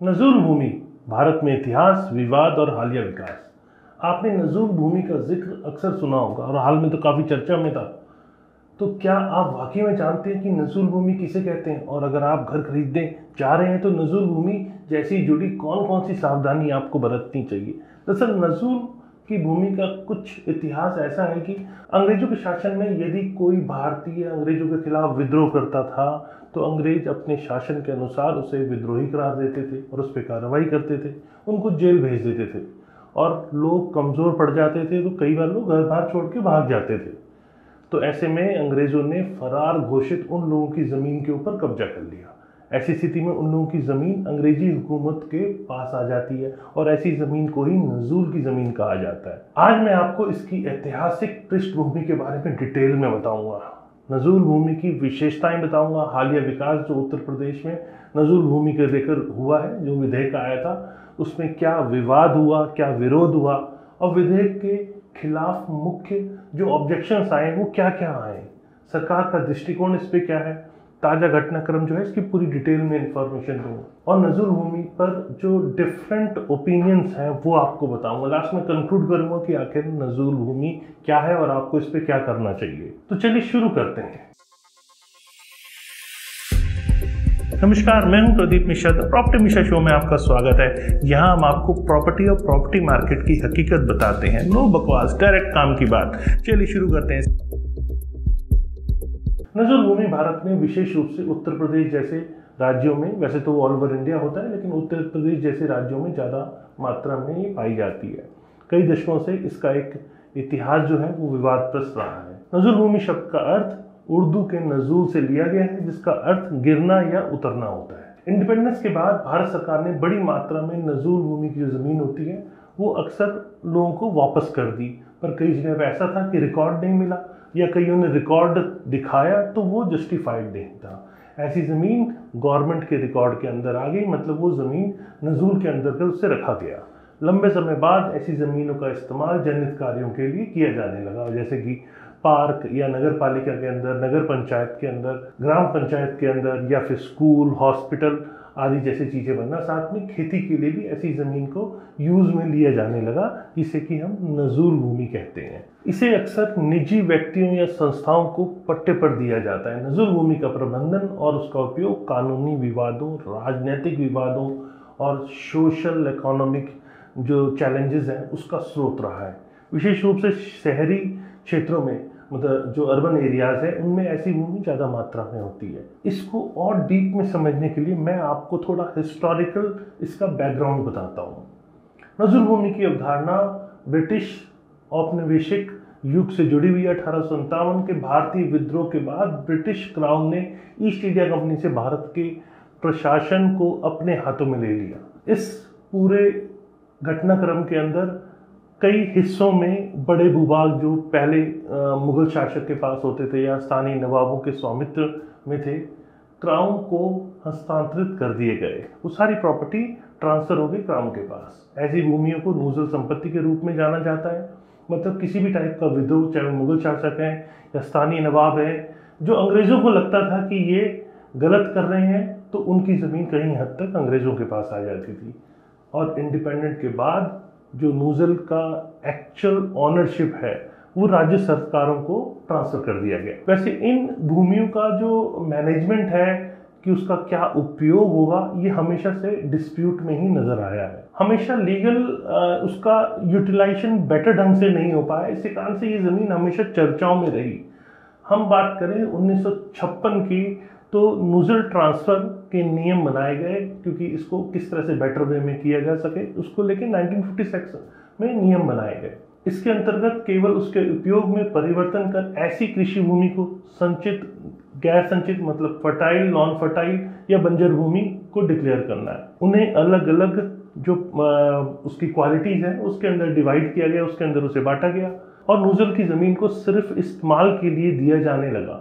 नज़ुल भूमि, भारत में इतिहास, विवाद और हालिया विकास। आपने नज़ुल भूमि का जिक्र अक्सर सुना होगा और हाल में तो काफ़ी चर्चा में था। तो क्या आप वाकई में जानते हैं कि नज़ुल भूमि किसे कहते हैं? और अगर आप घर खरीदने जा रहे हैं तो नज़ुल भूमि जैसी जुड़ी कौन कौन सी सावधानी आपको बरतनी चाहिए? दरअसल नज़ुल की भूमि का कुछ इतिहास ऐसा है कि अंग्रेजों के शासन में यदि कोई भारतीय अंग्रेजों के खिलाफ विद्रोह करता था तो अंग्रेज अपने शासन के अनुसार उसे विद्रोही करार देते थे और उस पर कार्रवाई करते थे, उनको जेल भेज देते थे। और लोग कमज़ोर पड़ जाते थे तो कई बार लोग घर बार छोड़ के भाग जाते थे। तो ऐसे में अंग्रेज़ों ने फरार घोषित उन लोगों की ज़मीन के ऊपर कब्जा कर लिया। ऐसी स्थिति में उन लोगों की ज़मीन अंग्रेजी हुकूमत के पास आ जाती है और ऐसी ज़मीन को ही नज़ुल की ज़मीन कहा जाता है। आज मैं आपको इसकी ऐतिहासिक पृष्ठभूमि के बारे में डिटेल में बताऊंगा। नज़ुल भूमि की विशेषताएं बताऊंगा, हालिया विकास जो उत्तर प्रदेश में नज़ुल भूमि के लेकर हुआ है, जो विधेयक आया था उसमें क्या विवाद हुआ, क्या विरोध हुआ और विधेयक के खिलाफ मुख्य जो ऑब्जेक्शंस आए वो क्या क्या आए, सरकार का दृष्टिकोण इस पे क्या है, ताज़ा घटनाक्रम जो है इसकी पूरी डिटेल में इंफॉर्मेशन दूंगा और नज़ुल भूमि पर जो डिफरेंट ओपिनियंस हैं वो आपको बताऊंगा। लास्ट में कंक्लूड करूंगा कि आखिर नज़ुल भूमि क्या है और आपको इस पर क्या करना चाहिए। तो चलिए शुरू करते हैं। नमस्कार, मैं हूं प्रदीप मिश्रा। प्रॉपर्टी मिश्रा शो में आपका स्वागत है। यहाँ हम आपको प्रॉपर्टी और प्रॉपर्टी मार्केट की हकीकत बताते हैं। नो बकवास, डायरेक्ट काम की बात। चलिए शुरू करते हैं। नज़ुल भूमि भारत में विशेष रूप से उत्तर प्रदेश जैसे राज्यों में, वैसे तो ऑल ओवर इंडिया होता है लेकिन उत्तर प्रदेश जैसे राज्यों में ज़्यादा मात्रा में ये पाई जाती है। कई दशकों से इसका एक इतिहास जो है वो विवादग्रस्त रहा है। नज़ुल भूमि शब्द का अर्थ उर्दू के नज़ुल से लिया गया है जिसका अर्थ गिरना या उतरना होता है। इंडिपेंडेंस के बाद भारत सरकार ने बड़ी मात्रा में नज़ुल भूमि की जो ज़मीन होती है वो अक्सर लोगों को वापस कर दी, पर कई जगह पे ऐसा था कि रिकॉर्ड नहीं मिला या कईयों ने रिकॉर्ड दिखाया तो वो जस्टिफाइड नहीं था। ऐसी ज़मीन गवर्नमेंट के रिकॉर्ड के अंदर आ गई, मतलब वो ज़मीन नज़ुल के अंदर कर उससे रखा गया। लंबे समय बाद ऐसी ज़मीनों का इस्तेमाल जनहित कार्यों के लिए किया जाने लगा, जैसे कि पार्क या नगर पालिका के अंदर, नगर पंचायत के अंदर, ग्राम पंचायत के अंदर या फिर स्कूल, हॉस्पिटल आदि जैसी चीज़ें बनना। साथ में खेती के लिए भी ऐसी ज़मीन को यूज़ में लिया जाने लगा, जिसे कि हम नज़ुल भूमि कहते हैं। इसे अक्सर निजी व्यक्तियों या संस्थाओं को पट्टे पर दिया जाता है। नज़ुल भूमि का प्रबंधन और उसका उपयोग कानूनी विवादों, राजनीतिक विवादों और सोशल इकोनॉमिक जो चैलेंजेस हैं उसका स्रोत रहा है। विशेष रूप से शहरी क्षेत्रों में, मतलब जो अर्बन एरियाज है उनमें ऐसी भूमि ज़्यादा मात्रा में होती है। इसको और डीप में समझने के लिए मैं आपको थोड़ा हिस्टोरिकल इसका बैकग्राउंड बताता हूँ। नज़ुल भूमि की अवधारणा ब्रिटिश औपनिवेशिक युग से जुड़ी हुई है। 1857 के भारतीय विद्रोह के बाद ब्रिटिश क्राउन ने ईस्ट इंडिया कंपनी से भारत के प्रशासन को अपने हाथों में ले लिया। इस पूरे घटनाक्रम के अंदर कई हिस्सों में बड़े भूभाग जो पहले मुगल शासक के पास होते थे या स्थानीय नवाबों के स्वामित्व में थे, क्राउन को हस्तांतरित कर दिए गए। वो सारी प्रॉपर्टी ट्रांसफर हो गई क्राउन के पास। ऐसी भूमियों को नूज़ल संपत्ति के रूप में जाना जाता है। मतलब किसी भी टाइप का विद्रोह, चाहे मुगल शासक हैं या स्थानीय नवाब है, जो अंग्रेज़ों को लगता था कि ये गलत कर रहे हैं तो उनकी ज़मीन कहीं हद तक अंग्रेज़ों के पास आ जाती थी। और इंडिपेंडेंट के बाद जो नूज़ल का एक्चुअल ऑनरशिप है वो राज्य सरकारों को ट्रांसफ़र कर दिया गया। वैसे इन भूमियों का जो मैनेजमेंट है कि उसका क्या उपयोग होगा, ये हमेशा से डिस्प्यूट में ही नज़र आया है। हमेशा लीगल उसका यूटिलाइजेशन बेटर ढंग से नहीं हो पाया। इसी कारण से ये ज़मीन हमेशा चर्चाओं में रही। हम बात करें 1956 की तो नूज़ल ट्रांसफ़र के नियम बनाए गए, क्योंकि इसको किस तरह से बेटर वे में किया जा सके उसको लेकर 1956 में नियम बनाए गए। इसके अंतर्गत केवल उसके उपयोग में परिवर्तन कर ऐसी कृषि भूमि को संचित, गैर संचित मतलब फर्टाइल, नॉन फर्टाइल या बंजर भूमि को डिक्लेयर करना है। उन्हें अलग अलग जो उसकी क्वालिटीज़ हैं उसके अंदर डिवाइड किया गया, उसके अंदर उसे बांटा गया और नूज़ल की ज़मीन को सिर्फ इस्तेमाल के लिए दिया जाने लगा।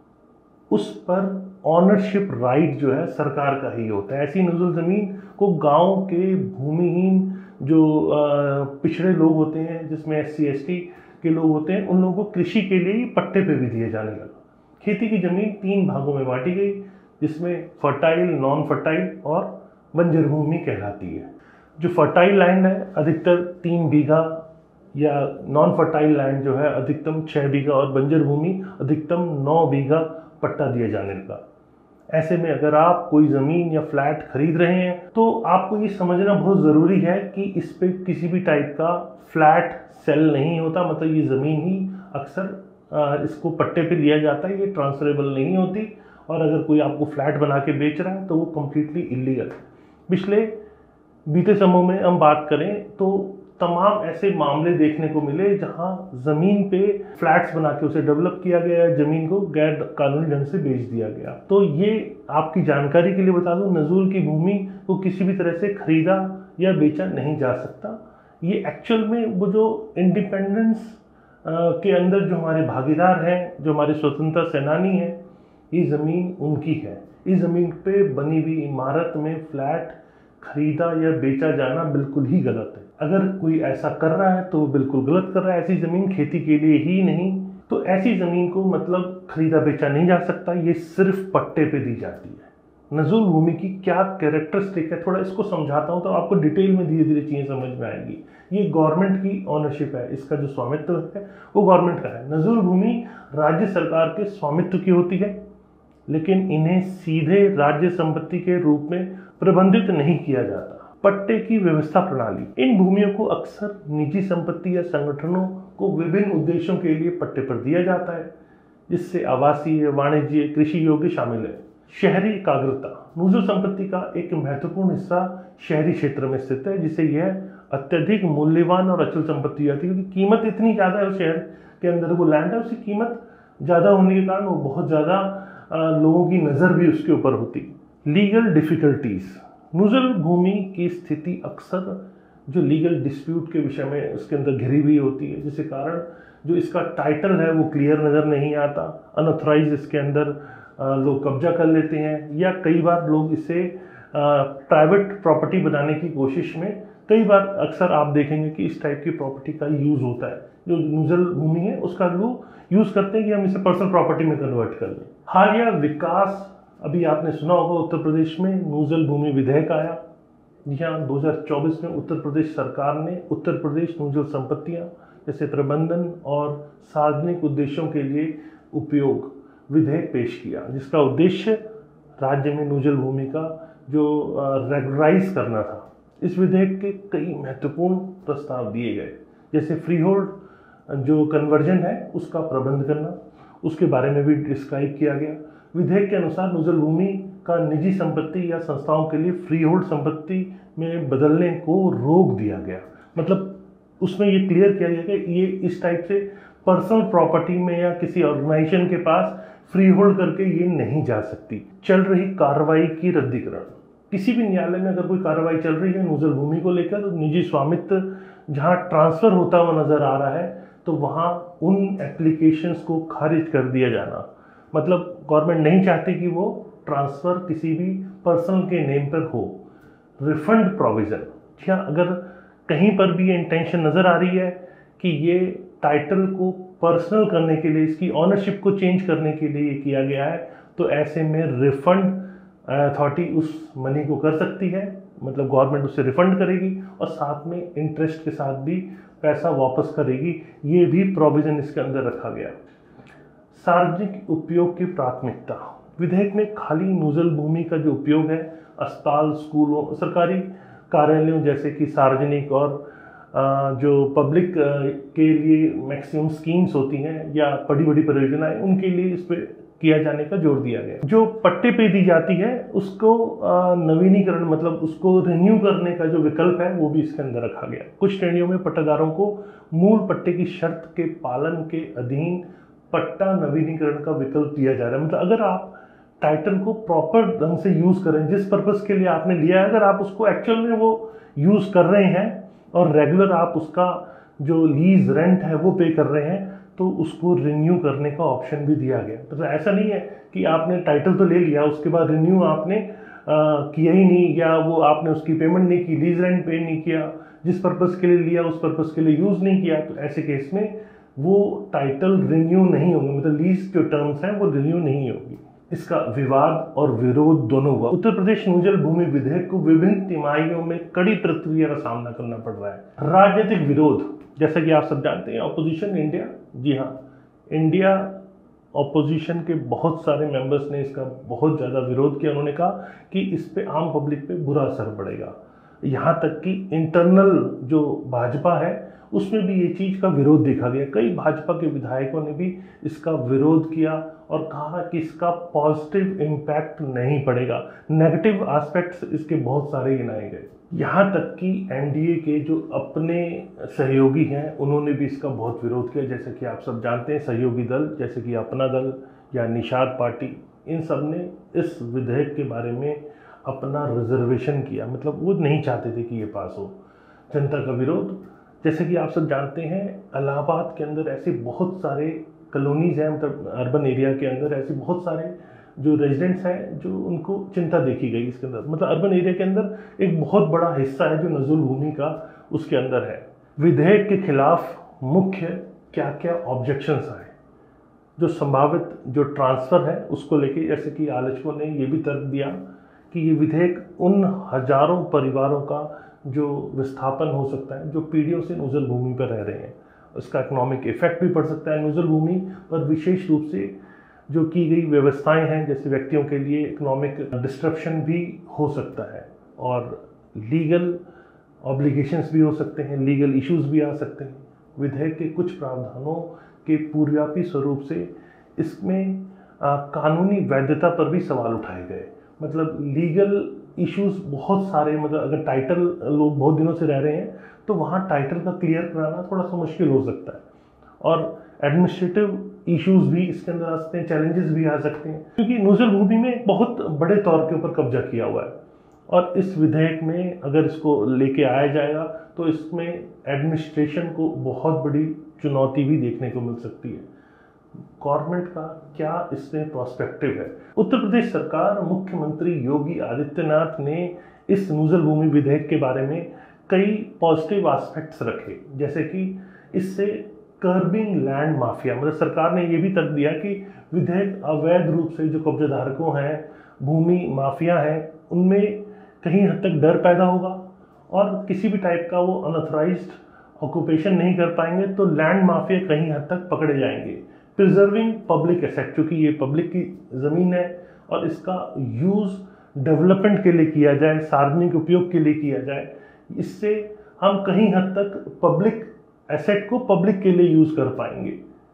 उस पर ऑनरशिप राइट जो है सरकार का ही होता है। ऐसी नूज़ल ज़मीन को गांव के भूमिहीन जो पिछड़े लोग होते हैं, जिसमें SC ST के लोग होते हैं, उन लोगों को कृषि के लिए पट्टे पे भी दिए जाने लगा। खेती की ज़मीन 3 भागों में बांटी गई, जिसमें फर्टाइल, नॉन फर्टाइल और बंजर भूमि कहलाती है। जो फर्टाइल लैंड है अधिकतर 3 बीघा या नॉन फर्टाइल लैंड जो है अधिकतम 6 बीघा और बंजर भूमि अधिकतम 9 बीघा पट्टा दिया जाने लगा। ऐसे में अगर आप कोई ज़मीन या फ्लैट खरीद रहे हैं तो आपको ये समझना बहुत ज़रूरी है कि इस पे किसी भी टाइप का फ्लैट सेल नहीं होता, मतलब ये ज़मीन ही अक्सर इसको पट्टे पे लिया जाता है, ये ट्रांसफरेबल नहीं होती। और अगर कोई आपको फ्लैट बना के बेच रहा है तो वो कम्प्लीटली इलीगल है। बीते समूह में हम बात करें तो तमाम ऐसे मामले देखने को मिले जहां ज़मीन पे फ्लैट्स बना के उसे डेवलप किया गया है, ज़मीन को गैर कानूनी ढंग से बेच दिया गया। तो ये आपकी जानकारी के लिए बता दूं, नज़ूल की भूमि को किसी भी तरह से खरीदा या बेचा नहीं जा सकता। ये एक्चुअल में वो जो इंडिपेंडेंस के अंदर जो हमारे भागीदार हैं, जो हमारे स्वतंत्रता सेनानी हैं, ये ज़मीन उनकी है। इस ज़मीन पे बनी हुई इमारत में फ्लैट खरीदा या बेचा जाना बिल्कुल ही गलत है। अगर कोई ऐसा कर रहा है तो वो बिल्कुल गलत कर रहा है। ऐसी ज़मीन खेती के लिए ही नहीं, तो ऐसी ज़मीन को मतलब खरीदा बेचा नहीं जा सकता, ये सिर्फ पट्टे पे दी जाती है। नज़ूल भूमि की क्या कैरेक्टरिस्टिक है, थोड़ा इसको समझाता हूँ तो आपको डिटेल में धीरे धीरे चीज़ें समझ में आएंगी। ये गवर्नमेंट की ऑनरशिप है, इसका जो स्वामित्व है वो गवर्नमेंट का है। नज़ूल भूमि राज्य सरकार के स्वामित्व की होती है, लेकिन इन्हें सीधे राज्य संपत्ति के रूप में प्रबंधित नहीं किया जाता। पट्टे की व्यवस्था प्रणाली, इन भूमियों को अक्सर निजी संपत्ति या संगठनों को विभिन्न उद्देश्यों के लिए पट्टे पर दिया जाता है, जिससे आवासीय, वाणिज्य, कृषि योग्य शामिल है। शहरी एकाग्रता, नज़ूल संपत्ति का एक महत्वपूर्ण हिस्सा शहरी क्षेत्र में स्थित है, जिसे यह अत्यधिक मूल्यवान और अचल संपत्ति जाती है, क्योंकि कीमत इतनी ज़्यादा है उस शहर के अंदर वो लैंड है, उसकी कीमत ज़्यादा होने के कारण वो बहुत ज़्यादा लोगों की नज़र भी उसके ऊपर होती। लीगल डिफ़िकल्टीज़, नज़ूल भूमि की स्थिति अक्सर जो लीगल डिस्प्यूट के विषय में उसके अंदर घिरी हुई होती है, जिसके कारण जो इसका टाइटल है वो क्लियर नज़र नहीं आता। अनऑथराइज इसके अंदर लोग कब्जा कर लेते हैं, या कई बार लोग इसे प्राइवेट प्रॉपर्टी बनाने की कोशिश में कई बार अक्सर आप देखेंगे कि इस टाइप की प्रॉपर्टी का यूज़ होता है। जो नज़ूल भूमि है उसका लोग यूज़ करते हैं कि हम इसे पर्सनल प्रॉपर्टी में कन्वर्ट कर लें। हालिया विकास, अभी आपने सुना होगा उत्तर प्रदेश में नज़ूल भूमि विधेयक आया। जी हाँ, 2024 में उत्तर प्रदेश सरकार ने उत्तर प्रदेश नज़ूल संपत्तियाँ जैसे प्रबंधन और सार्वजनिक उद्देश्यों के लिए उपयोग विधेयक पेश किया, जिसका उद्देश्य राज्य में नज़ूल भूमि का जो रेगुलराइज करना था। इस विधेयक के कई महत्वपूर्ण प्रस्ताव दिए गए, जैसे फ्री होल्ड जो कन्वर्जन है उसका प्रबंध करना, उसके बारे में भी डिस्क्राइब किया गया। विधेयक के अनुसार नज़ूल भूमि का निजी संपत्ति या संस्थाओं के लिए फ्री होल्ड संपत्ति में बदलने को रोक दिया गया। मतलब उसमें ये क्लियर किया गया कि ये इस टाइप से पर्सनल प्रॉपर्टी में या किसी ऑर्गेनाइजेशन के पास फ्री होल्ड करके ये नहीं जा सकती। चल रही कार्रवाई की रद्दीकरण, किसी भी न्यायालय में अगर कोई कार्रवाई चल रही है नज़ूल भूमि को लेकर, निजी स्वामित्व जहाँ ट्रांसफ़र होता हुआ नज़र आ रहा है, तो वहाँ उन एप्लीकेशंस को खारिज कर दिया जाना, मतलब गवर्नमेंट नहीं चाहती कि वो ट्रांसफ़र किसी भी पर्सनल के नेम पर हो। रिफंड प्रोविज़न, क्या अगर कहीं पर भी ये इंटेंशन नज़र आ रही है कि ये टाइटल को पर्सनल करने के लिए, इसकी ऑनरशिप को चेंज करने के लिए किया गया है, तो ऐसे में रिफंड अथॉरिटी उस मनी को कर सकती है, मतलब गवर्नमेंट उसे रिफंड करेगी और साथ में इंटरेस्ट के साथ भी पैसा वापस करेगी। ये भी प्रोविज़न इसके अंदर रखा गया। सार्वजनिक उपयोग की प्राथमिकता, विधेयक में खाली नज़ूल भूमि का जो उपयोग है अस्पताल, स्कूलों, सरकारी कार्यालयों जैसे कि सार्वजनिक और जो पब्लिक के लिए मैक्सिमम स्कीम्स होती हैं या बड़ी बड़ी परियोजनाएं, उनके लिए इस पर किया जाने का जोर दिया गया। जो पट्टे पे दी जाती है उसको नवीनीकरण, मतलब उसको रिन्यू करने का जो विकल्प है वो भी इसके अंदर रखा गया। कुछ श्रेणियों में पट्टेदारों को मूल पट्टे की शर्त के पालन के अधीन पट्टा नवीनीकरण का विकल्प दिया जा रहा है। मतलब अगर आप टाइटल को प्रॉपर ढंग से यूज़ करें, जिस पर्पज़ के लिए आपने लिया है, अगर आप उसको एक्चुअल में वो यूज़ कर रहे हैं और रेगुलर आप उसका जो लीज रेंट है वो पे कर रहे हैं, तो उसको रिन्यू करने का ऑप्शन भी दिया गया। तो ऐसा नहीं है कि आपने टाइटल तो ले लिया, उसके बाद रिन्यू आपने किया ही नहीं, या वो आपने उसकी पेमेंट नहीं की, लीज रेंट पे नहीं किया, जिस पर्पज़ के लिए लिया उस पर्पज़ के लिए यूज़ नहीं किया, तो ऐसे केस में वो टाइटल रिन्यू नहीं होंगे, मतलब लीज जो टर्म्स हैं वो रिन्यू नहीं होगी। इसका विवाद और विरोध दोनों हुआ। उत्तर प्रदेश नूजल भूमि विधेयक को विभिन्न तिमाहियों में कड़ी प्रतिक्रिया का सामना करना पड़ रहा है। राजनीतिक विरोध, जैसा कि आप सब जानते हैं, ऑपोजिशन इंडिया, जी हाँ, इंडिया ऑपोजिशन के बहुत सारे मेंबर्स ने इसका बहुत ज़्यादा विरोध किया। उन्होंने कहा कि इस पे आम पब्लिक पे बुरा असर पड़ेगा। यहाँ तक कि इंटरनल जो भाजपा है उसमें भी ये चीज़ का विरोध देखा गया। कई भाजपा के विधायकों ने भी इसका विरोध किया और कहा कि इसका पॉजिटिव इम्पैक्ट नहीं पड़ेगा, नेगेटिव एस्पेक्ट्स इसके बहुत सारे गिनाए गए। यहाँ तक कि एनडीए के जो अपने सहयोगी हैं उन्होंने भी इसका बहुत विरोध किया। जैसे कि आप सब जानते हैं, सहयोगी दल जैसे कि अपना दल या निषाद पार्टी, इन सब ने इस विधेयक के बारे में अपना रिजर्वेशन किया, मतलब वो नहीं चाहते थे कि ये पास हो। जनता का विरोध, जैसे कि आप सब जानते हैं, इलाहाबाद के अंदर ऐसे बहुत सारे कॉलोनीज हैं, मतलब अर्बन एरिया के अंदर ऐसे बहुत सारे जो रेजिडेंट्स हैं जो उनको चिंता देखी गई इसके अंदर। मतलब अर्बन एरिया के अंदर एक बहुत बड़ा हिस्सा है जो नजुल भूमि का उसके अंदर है। विधेयक के खिलाफ मुख्य क्या क्या ऑब्जेक्शंस आए, जो संभावित जो ट्रांसफ़र है उसको लेके, जैसे कि आलोचकों ने ये भी तर्क दिया कि ये विधेयक उन हजारों परिवारों का जो विस्थापन हो सकता है जो पीढ़ियों से नूजल भूमि पर रह रहे हैं, उसका इकोनॉमिक इफेक्ट भी पड़ सकता है नूजल भूमि पर। विशेष रूप से जो की गई व्यवस्थाएं हैं जैसे व्यक्तियों के लिए इकोनॉमिक डिस्ट्रप्शन भी हो सकता है और लीगल ऑब्लिगेशंस भी हो सकते हैं, लीगल इश्यूज भी आ सकते हैं। विधेयक के कुछ प्रावधानों के पूर्वव्यापी स्वरूप से इसमें कानूनी वैधता पर भी सवाल उठाए गए। मतलब लीगल इश्यूज बहुत सारे, मतलब अगर टाइटल लोग बहुत दिनों से रह रहे हैं तो वहाँ टाइटल का क्लियर कराना थोड़ा सा मुश्किल हो सकता है और एडमिनिस्ट्रेटिव इश्यूज भी इसके अंदर आ सकते हैं, चैलेंजेस भी आ सकते हैं, क्योंकि नूजल भूमि में एक बहुत बड़े तौर के ऊपर कब्जा किया हुआ है। और इस विधेयक में अगर इसको लेके आया जाएगा तो इसमें एडमिनिस्ट्रेशन को बहुत बड़ी चुनौती भी देखने को मिल सकती है। गवर्नमेंट का क्या इसमें प्रोस्पेक्टिव है? उत्तर प्रदेश सरकार, मुख्यमंत्री योगी आदित्यनाथ ने इस नूजल भूमि विधेयक के बारे में कई पॉजिटिव एस्पेक्ट्स रखे, जैसे कि इससे कर्बिंग लैंड माफिया, मतलब सरकार ने ये भी तर्क दिया कि विधेयक अवैध रूप से जो कब्जाधारकों हैं, भूमि माफिया हैं, उनमें कहीं हद तक डर पैदा होगा और किसी भी टाइप का वो अनऑथराइज्ड ऑक्यूपेशन नहीं कर पाएंगे तो लैंड माफिया कहीं हद तक पकड़े जाएंगे। प्रिजर्विंग पब्लिक एसेट, क्योंकि ये पब्लिक की ज़मीन है और इसका यूज़ डेवलपमेंट के लिए किया जाए, सार्वजनिक उपयोग के लिए किया जाए, इससे हम कहीं हद तक पब्लिक एसेट को पब्लिक के लिए यूज़ कर पाएंगे,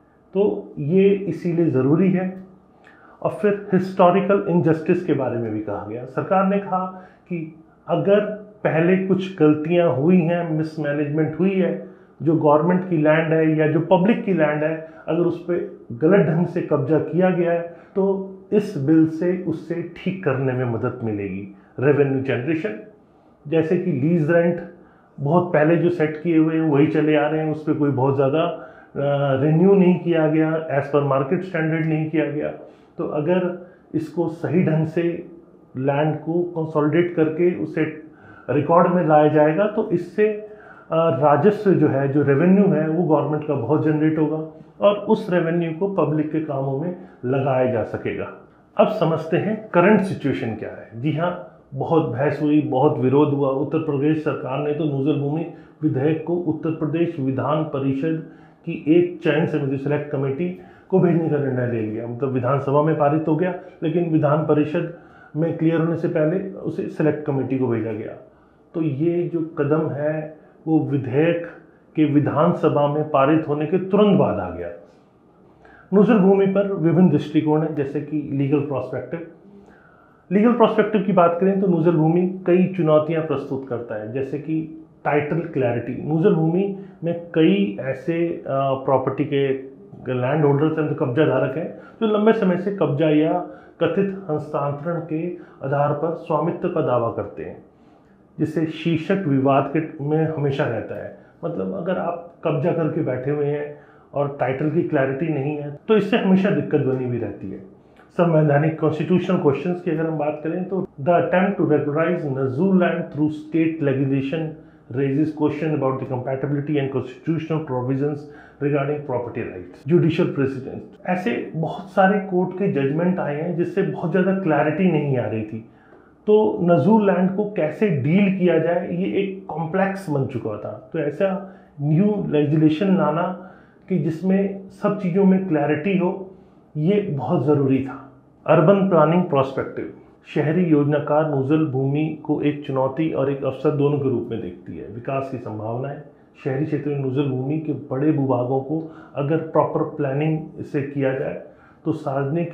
तो ये इसीलिए ज़रूरी है। और फिर हिस्टोरिकल इनजस्टिस के बारे में भी कहा गया। सरकार ने कहा कि अगर पहले कुछ गलतियां हुई हैं, मिसमैनेजमेंट हुई है, जो गवर्नमेंट की लैंड है या जो पब्लिक की लैंड है, अगर उस पर गलत ढंग से कब्जा किया गया है तो इस बिल से उससे ठीक करने में मदद मिलेगी। रेवेन्यू जनरेशन, जैसे कि लीज रेंट बहुत पहले जो सेट किए हुए हैं वही चले आ रहे हैं, उस पर कोई बहुत ज़्यादा रिन्यू नहीं किया गया, एज़ पर मार्केट स्टैंडर्ड नहीं किया गया। तो अगर इसको सही ढंग से लैंड को कंसोलिडेट करके उसे रिकॉर्ड में लाया जाएगा तो इससे राजस्व जो है, जो रेवेन्यू है, वो गवर्नमेंट का बहुत जनरेट होगा और उस रेवेन्यू को पब्लिक के कामों में लगाया जा सकेगा। अब समझते हैं करंट सिचुएशन क्या है। जी हाँ, बहुत बहस हुई, बहुत विरोध हुआ। उत्तर प्रदेश सरकार ने तो नूजल भूमि विधेयक को उत्तर प्रदेश विधान परिषद की एक चयन समिति, सेलेक्ट कमेटी को भेजने का निर्णय ले लिया। मतलब विधानसभा में पारित हो गया, लेकिन विधान परिषद में क्लियर होने से पहले उसे सेलेक्ट कमेटी को भेजा गया। तो ये जो कदम है वो विधेयक के विधानसभा में पारित होने के तुरंत बाद आ गया। नूजल भूमि पर विभिन्न दृष्टिकोण है, जैसे कि लीगल प्रोस्पेक्टिव। लीगल प्रोस्पेक्टिव की बात करें तो नूजल भूमि कई चुनौतियां प्रस्तुत करता है, जैसे कि टाइटल क्लैरिटी। नूजल भूमि में कई ऐसे प्रॉपर्टी के लैंड होल्डर्स हैं, तो कब्जा धारक हैं, जो लंबे समय से कब्जा या कथित हस्तांतरण के आधार पर स्वामित्व का दावा करते हैं, जिससे शीर्षक विवाद के में हमेशा रहता है। मतलब अगर आप कब्जा करके बैठे हुए हैं और टाइटल की क्लैरिटी नहीं है तो इससे हमेशा दिक्कत बनी हुई रहती है। संवैधानिक कॉन्स्टिट्यूशनल क्वेश्चंस की अगर हम बात करें तो the attempt to regularise nazul land through state legislation raises question about the compatibility and constitutional provisions regarding property rights. Judicial precedent, ऐसे बहुत सारे कोर्ट के जजमेंट आए हैं जिससे बहुत ज़्यादा क्लैरिटी नहीं आ रही थी, तो नजूल लैंड को कैसे डील किया जाए ये एक कॉम्प्लेक्स बन चुका था। तो ऐसा न्यू लेजिस्लेशन लाना कि जिसमें सब चीज़ों में क्लैरिटी हो, ये बहुत ज़रूरी था। अर्बन प्लानिंग प्रोस्पेक्टिव, शहरी योजनाकार नूजल भूमि को एक चुनौती और एक अवसर दोनों के रूप में देखती है। विकास की संभावनाएं, शहरी क्षेत्र में नूजल भूमि के बड़े भूभागों को अगर प्रॉपर प्लानिंग से किया जाए तो सार्वजनिक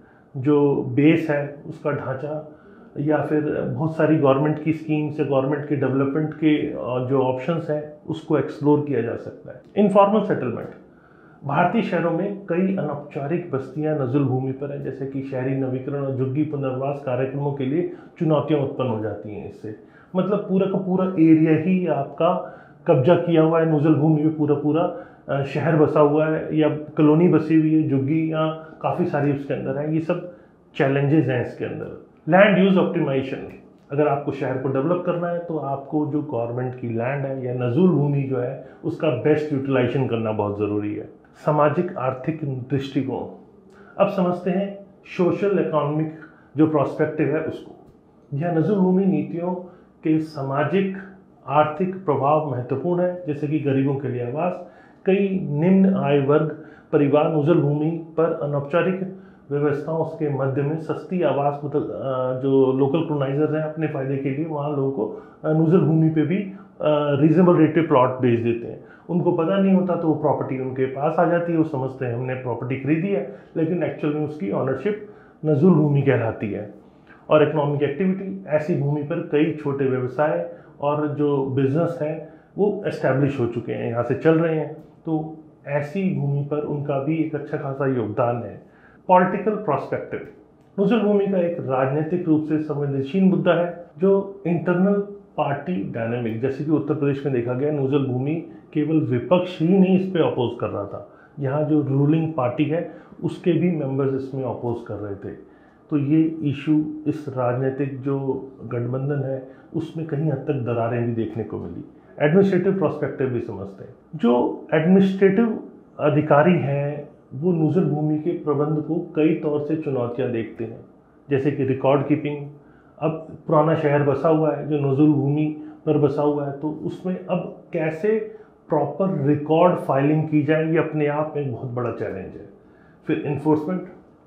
जो बेस है उसका ढांचा या फिर बहुत सारी गवर्नमेंट की स्कीम्स या गवर्नमेंट के डेवलपमेंट के जो ऑप्शंस हैं उसको एक्सप्लोर किया जा सकता है। इनफॉर्मल सेटलमेंट, भारतीय शहरों में कई अनौपचारिक बस्तियां नजुल भूमि पर हैं, जैसे कि शहरी नवीकरण और झुग्गी पुनर्वास कार्यक्रमों के लिए चुनौतियां उत्पन्न हो जाती हैं। इससे मतलब पूरा का पूरा एरिया ही आपका कब्जा किया हुआ है, नजुल भूमि में पूरा पूरा शहर बसा हुआ है या कॉलोनी बसी हुई है, झुग्गी या काफ़ी सारी उसके अंदर है। ये सब चैलेंजेस हैं इसके अंदर। लैंड यूज ऑप्टिमाइजेशन, अगर आपको शहर को डेवलप करना है तो आपको जो गवर्नमेंट की लैंड है या नजुल भूमि जो है उसका बेस्ट यूटिलाइजेशन करना बहुत ज़रूरी है। सामाजिक आर्थिक दृष्टिकोण, अब समझते हैं सोशल इकोनॉमिक जो प्रोस्पेक्टिव है उसको। यह नजुल भूमि नीतियों के सामाजिक आर्थिक प्रभाव महत्वपूर्ण है, जैसे कि गरीबों के लिए आवास। कई निम्न आय वर्ग परिवार नजुल भूमि पर अनौपचारिक व्यवस्थाओं के मध्य में सस्ती आवास मतलब जो लोकल कॉलोनाइजर हैं अपने फ़ायदे के लिए वहाँ लोगों को नजुल भूमि पे भी रीजनेबल रेट पे प्लॉट बेच देते हैं। उनको पता नहीं होता तो वो प्रॉपर्टी उनके पास आ जाती है, वो समझते हैं हमने प्रॉपर्टी खरीदी है, लेकिन एक्चुअल में उसकी ऑनरशिप नजुल भूमि कहलाती है। और इकोनॉमिक एक्टिविटी, ऐसी भूमि पर कई छोटे व्यवसाय और जो बिजनेस हैं वो एस्टैब्लिश हो चुके हैं, यहाँ से चल रहे हैं, तो ऐसी भूमि पर उनका भी एक अच्छा खासा योगदान है। पॉलिटिकल प्रोस्पेक्टिव, नजुल भूमि का एक राजनीतिक रूप से संवेदनशील मुद्दा है जो इंटरनल पार्टी डायनामिक, जैसे कि उत्तर प्रदेश में देखा गया, नजुल भूमि केवल विपक्ष ही नहीं इस पे अपोज कर रहा था, यहाँ जो रूलिंग पार्टी है उसके भी मेंबर्स इसमें अपोज कर रहे थे। तो ये इशू, इस राजनीतिक जो गठबंधन है उसमें कहीं हद तक दरारें भी देखने को मिली। एडमिनिस्ट्रेटिव प्रोस्पेक्टिव भी समझते हैं, जो एडमिनिस्ट्रेटिव अधिकारी हैं वो नजुल भूमि के प्रबंध को कई तौर से चुनौतियां देखते हैं, जैसे कि रिकॉर्ड कीपिंग। अब पुराना शहर बसा हुआ है जो नजुल भूमि पर बसा हुआ है, तो उसमें अब कैसे प्रॉपर रिकॉर्ड फाइलिंग की जाए, ये अपने आप में एक बहुत बड़ा चैलेंज है। फिर इन्फोर्समेंट,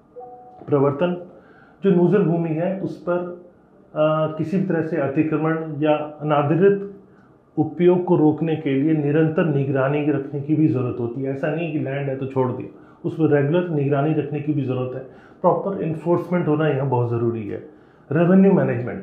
प्रवर्तन, जो नजुल भूमि है उस पर किसी भी तरह से अतिक्रमण या अनाधिकृत उपयोग को रोकने के लिए निरंतर निगरानी रखने की भी ज़रूरत होती है। ऐसा नहीं कि लैंड है तो छोड़ दिया, उस पर रेगुलर निगरानी रखने की भी ज़रूरत है। प्रॉपर इन्फोर्समेंट होना यहाँ बहुत ज़रूरी है। रेवेन्यू मैनेजमेंट,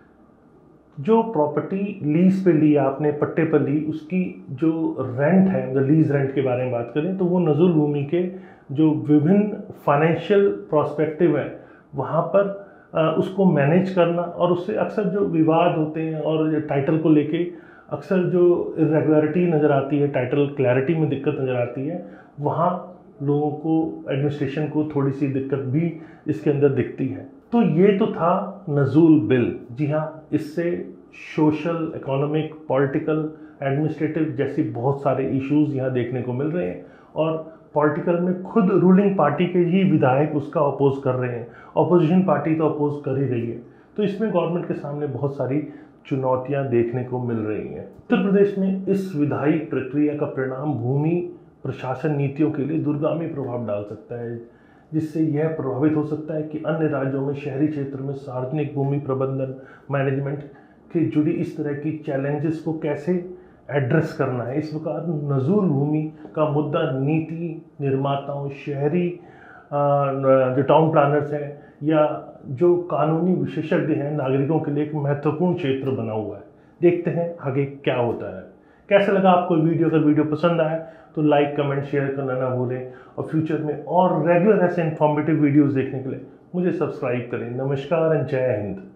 जो प्रॉपर्टी लीज पे ली आपने, पट्टे पर ली, उसकी जो रेंट है, मतलब लीज रेंट के बारे में बात करें तो वो नजुल भूमि के जो विभिन्न फाइनेंशियल प्रोस्पेक्टिव है वहाँ पर उसको मैनेज करना, और उससे अक्सर जो विवाद होते हैं और टाइटल को लेके अक्सर जो इरेगुलरिटी नज़र आती है, टाइटल क्लैरिटी में दिक्कत नज़र आती है, वहाँ लोगों को, एडमिनिस्ट्रेशन को थोड़ी सी दिक्कत भी इसके अंदर दिखती है। तो ये तो था नजूल बिल। जी हाँ, इससे सोशल, इकोनॉमिक, पॉलिटिकल, एडमिनिस्ट्रेटिव जैसी बहुत सारे इश्यूज यहाँ देखने को मिल रहे हैं, और पॉलिटिकल में खुद रूलिंग पार्टी के ही विधायक उसका अपोज कर रहे हैं, अपोजिशन पार्टी तो अपोज कर ही रही है। तो इसमें गवर्नमेंट के सामने बहुत सारी चुनौतियां देखने को मिल रही हैं। उत्तर प्रदेश में इस विधायी प्रक्रिया का परिणाम भूमि प्रशासन नीतियों के लिए दूरगामी प्रभाव डाल सकता है, जिससे यह प्रभावित हो सकता है कि अन्य राज्यों में शहरी क्षेत्र में सार्वजनिक भूमि प्रबंधन मैनेजमेंट के जुड़ी इस तरह की चैलेंजेस को कैसे एड्रेस करना है। इस प्रकार नजूल भूमि का मुद्दा नीति निर्माताओं, शहरी जो टाउन प्लानर्स हैं या जो कानूनी विशेषज्ञ हैं, नागरिकों के लिए एक महत्वपूर्ण क्षेत्र बना हुआ है। देखते हैं आगे क्या होता है। कैसा लगा आपको वीडियो? अगर वीडियो पसंद आया तो लाइक, कमेंट, शेयर करना ना भूलें, और फ्यूचर में और रेगुलर ऐसे इन्फॉर्मेटिव वीडियोस देखने के लिए मुझे सब्सक्राइब करें। नमस्कार एंड जय हिंद।